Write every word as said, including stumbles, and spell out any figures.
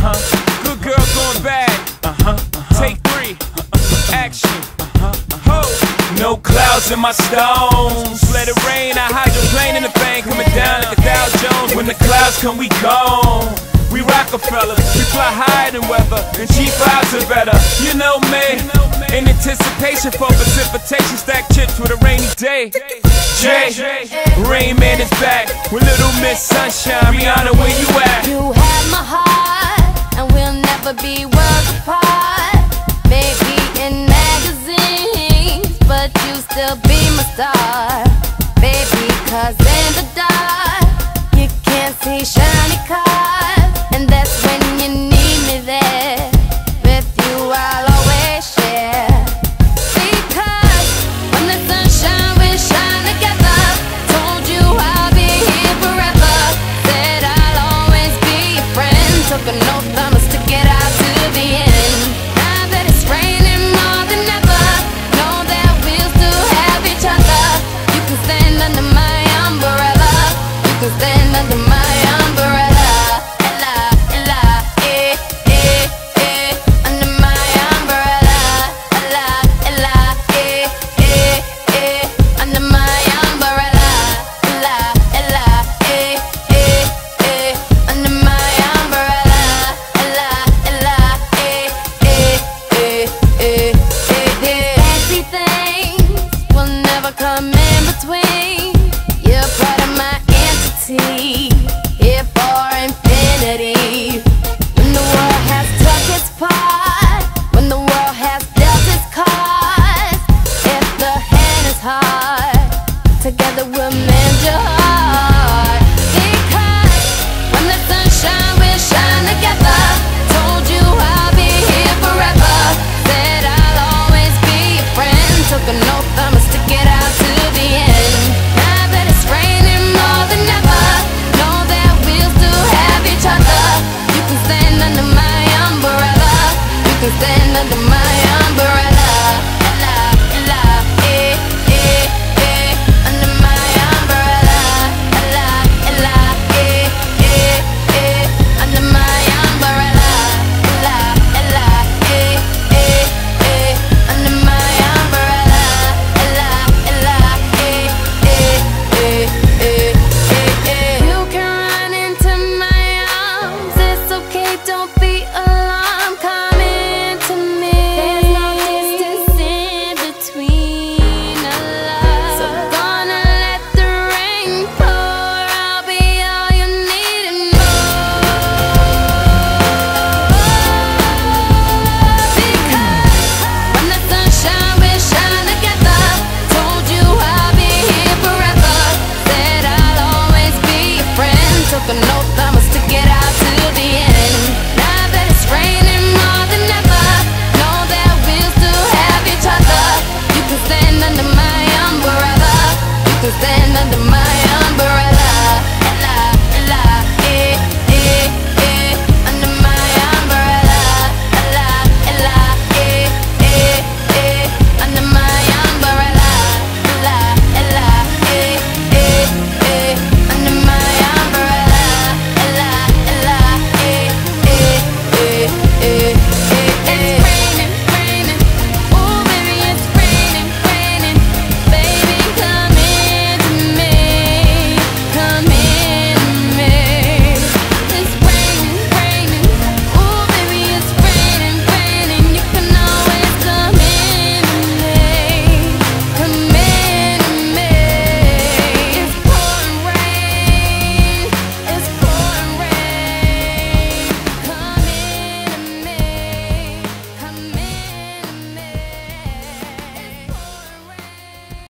Uh-huh. Good girl going bad. Uh-huh. Uh-huh. Take three. Uh-huh. Action. Uh-huh. Uh-huh. Ho. No clouds in my stones. Let it rain. I hydroplane in the bank, coming down like a Dow Jones. When the clouds come, we gone. We Rockefellers, we fly higher than weather, and cheap vibes are better. You know me, in anticipation for precipitation, stack chips with a rainy day. Jay, Rain Man is back with Little Miss Sunshine. Rihanna, where you at? You had my heart, and we'll never be worlds apart. Maybe in magazines, but you still be my star. Baby, cause in the dark, you can't see shiny cars.